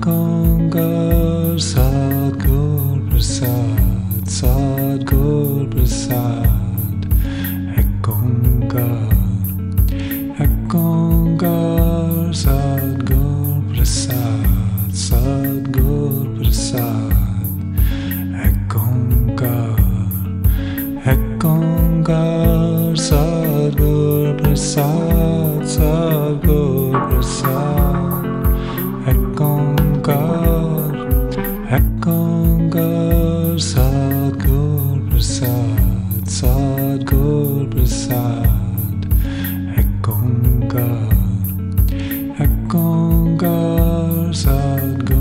Ekkongar Sadgur Prasad, Sadgur Prasad. Ekkongar, Ekkongar Sadgur Prasad, Sadgur Prasad. Ekkongar, Ekkongar Sadgur Prasad, Sadgur Prasad. Ekkongar, Ekkongar Sadgur Prasad, Sadgur Prasad. Ekkongar, Ekkongar Sadgur